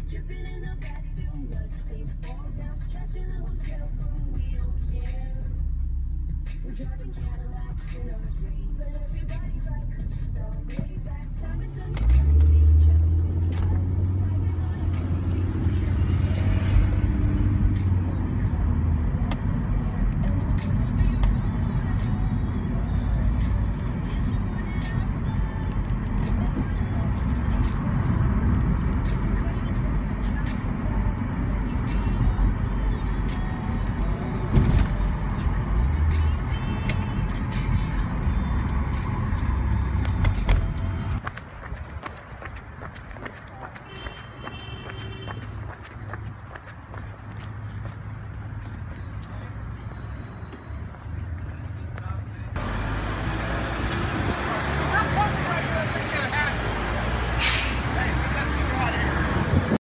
Dripping in the bathroom, bloodstains all down, trash in the hotel room, we don't care. We're driving Cadillacs in our dreams, but everybody's like, could stop way back, time and done.